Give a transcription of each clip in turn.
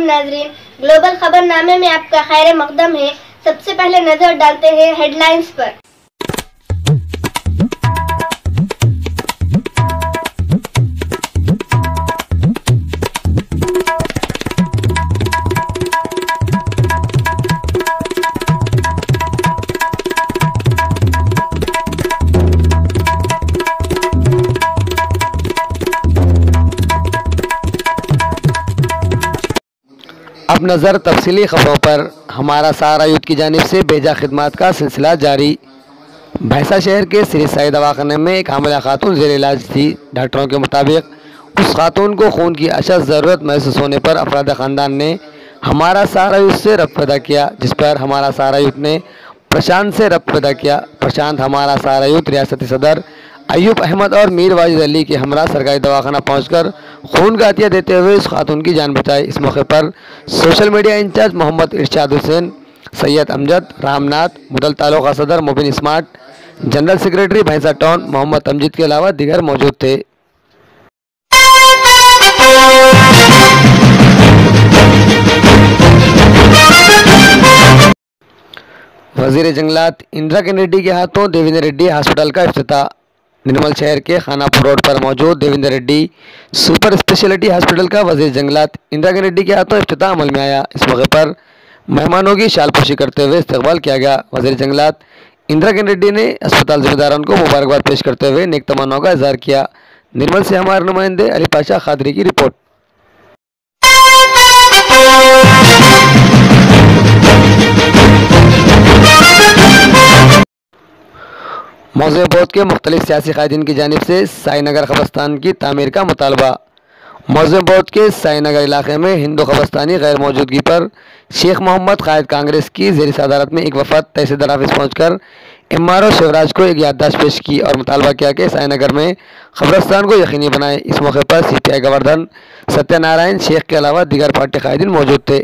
नाजरीन, ग्लोबल खबरनामे में आपका खैर मकदम है। सबसे पहले नजर डालते हैं हेडलाइंस पर। अब नज़र तफसीली खबरों पर। हमारा सहारा यूथ की जानिब से भेजा खिदमात का सिलसिला जारी। भैंसा शहर के श्री साई दवाखाने में एक हामिला खातून ज़ेर इलाज थी। डॉक्टरों के मुताबिक उस खातून को खून की अशद ज़रूरत महसूस होने पर अफराद ख़ानदान ने हमारा सहारा यूथ से रब्त पैदा किया, जिस पर हमारा सहारा यूथ ने प्रशांत से रब्त पैदा किया। प्रशांत हमारा सहारा यूथ रियासती सदर अयूब अहमद और मीर वाजिद अली के हमरा सरकारी दवाखाना पहुंचकर खून का अतिया देते हुए उस खातून की जान बचाई। इस मौके पर social media incharge Mohammad Irshad Hussain, Syed Amjad, Ramnath, Mudhole taluka सदर Mubin smart, general secretary Bhainsa town Mohammad Amjad के अलावा दीगर मौजूद थे। वजीर जंगलात इंदिरा किरण रेड्डी के हाथों देवेंद्र रेड्डी हॉस्पिटल का इफ्तिताह। निर्मल शहर के खानापुर रोड पर मौजूद Devendra Reddy super speciality hospital का वजीर जंगलात इंदिरा किरण रेड्डी के हाथों इफ्तिताह अमल में आया। इस मौके पर मेहमानों की शालपोशी करते हुए इस्तकबाल किया गया। वजीर जंगलात इंदिरा किरण रेड्डी ने अस्पताल जिम्मेदारों को मुबारकबाद पेश करते हुए नेक तमन्नाओं का इजहार किया। निर्मल से हमारे नुमाइंदे अली पाशा खादरी की रिपोर्ट। मौज़े बहुत के मुख्तलिफ सियासी कायदीन की जानिब से साईनगर कब्रिस्तान की तामीर का मुतालबा। मौज़े बहुत के साईनगर इलाके में हिंदू कब्रिस्तानी गैर मौजूदगी पर शेख मोहम्मद कायद कांग्रेस की ज़ेर सदारत में एक वफद तहसीलदार ऑफिस पहुँचकर MRO शिवराज को एक याददाश्त पेश की और मुतालबा किया कि साईनगर में कब्रिस्तान को यकीनी बनाए। इस मौके पर CPI गवर्नर सत्यनारायण शेख के अलावा दीगर पार्टी कायदीन मौजूद थे।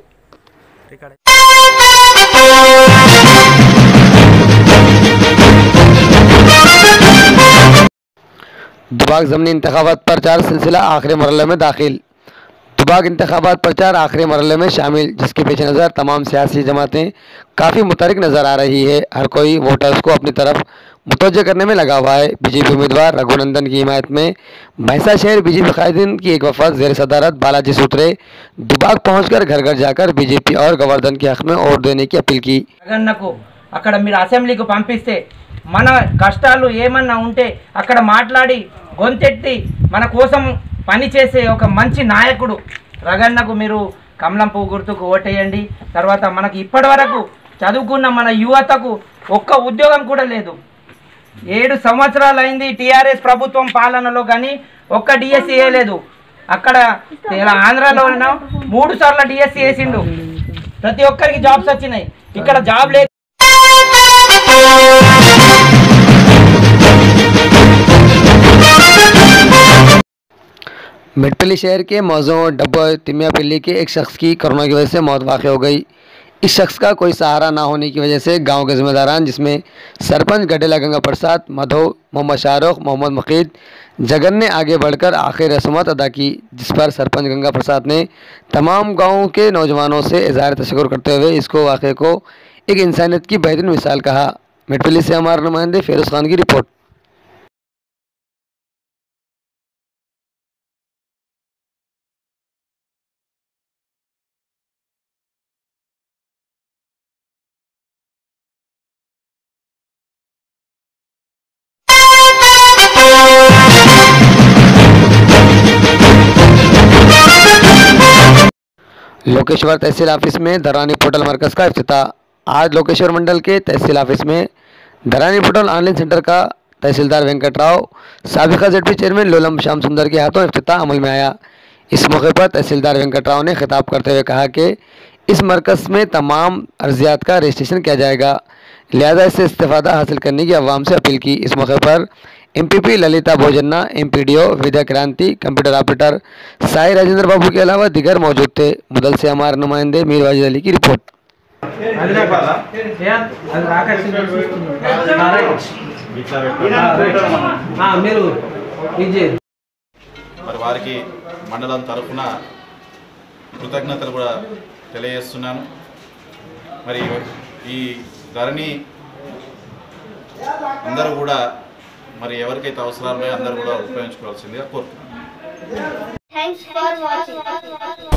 दुबाक ज़मनी इंतखाबात प्रचार सिलसिला आखिरी मरहले में दाखिल। दुबाक इंतखाबात प्रचार आखिरी मरहले में शामिल, जिसके पेश नज़र तमाम सियासी जमातें काफ़ी मुतहरिक नज़र आ रही है। हर कोई वोटर्स को अपनी तरफ मुतवज्जह करने में लगा हुआ है। BJP उम्मीदवार रघुनंदन की हिमायत में भैंसा शहर BJP कायदीन की एक वफद ज़ेर सदारत बालाजी सूत्रे दुबाक पहुँचकर घर घर जाकर BJP और गवर्नर के हक़ में वोट देने की अपील की। అక్కడ మీరు అసెంబ్లీకి పంపిస్తే మన కష్టాలు ఏమన్నా ఉంటే అక్కడ మాట్లాడి గొంతెత్తి మన కోసం పనిచేసే ఒక మంచి నాయకుడు రగన్నకు మీరు కమలం పువ్వు గుర్తుకు ఓటేయండి। తర్వాత మనకి ఇప్పటివరకు చదువుకున్న మన యువతకు ఒక్క ఉద్యోగం కూడా లేదు। 7 సంవత్సరాలు అయింది TRS ప్రభుత్వం పాలనలో, కానీ ఒక్క DSC వేయలేదు। అక్కడ ఆంధ్రాలో 3 సార్లు DSC వేసిండు, ప్రతి ఒక్కరికి జాబ్స్ వచ్చినాయి, ఇక్కడ జాబ్ లేదు। मिटपल्ली शहर के मौजों डब्बो तिमियापल्ली के एक शख्स की कोरोना की वजह से मौत वाक़ हो गई। इस शख्स का कोई सहारा ना होने की वजह से गांव के ज़िम्मेदारान, जिसमें सरपंच गडेला गंगा प्रसाद, मधो, मोहम्मद शाहरुख, मोहम्मद मकीद, जगन ने आगे बढ़कर आखिर रस्मत अदा की, जिस पर सरपंच गंगा प्रसाद ने तमाम गाँव के नौजवानों से इज़हार तशक्कुर करते हुए इसको वाक़े को एक इंसानियत की बेहतरीन मिसाल कहा। मिटपल्ली से हमारे नुमाइंदे फेरोज़ खान की रिपोर्ट। लोकेश्वर तहसील ऑफिस में धरानी पोर्टल मरकज़ का इफ्तिताह। आज लोकेश्वर मंडल के तहसील ऑफिस में धरानी पोर्टल ऑनलाइन सेंटर का तहसीलदार वेंकट राव, साबिका ZP चेयरमैन लोलम श्याम सुंदर के हाथों इफ्तिताह अमल में आया। इस मौके पर तहसीलदार वेंकट राव ने खिताब करते हुए कहा कि इस मरकज़ में तमाम अर्जियात का रजिस्ट्रेशन किया जाएगा, लिहाजा इससे इस्तेफादा हासिल करने की अवाम से अपील की। इस मौके पर MPP Lalita भोजन्ना, MPDO Vidya Kranti, computer operator Sai Rajendra Babu के अलावा दीगर मौजूद थे। मुदल से हमारे नुमाइंदे मीर वाजिद अली की रिपोर्ट। మరి వారికి మండలం తరఫున కృతజ్ఞతలు కూడా తెలియజేస్తున్నాను. మరి ఈ ధరణి అందరూ కూడా మరి ఎవరికైతే అవసరాలు ఉన్నాయో అందరూ కూడా ఉపయోగించుకోవాల్సిందిగా కోరుతున్నాను. Thanks for watching.